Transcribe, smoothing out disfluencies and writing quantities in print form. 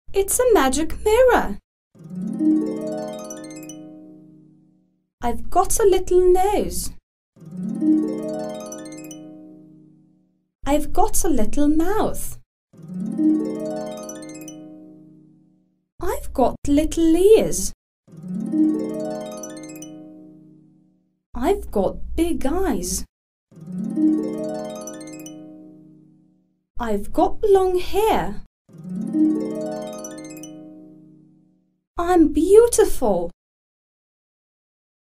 It's a magic mirror. I've got a little nose. I've got a little mouth. I've got little ears. I've got big eyes. I've got long hair. I'm beautiful.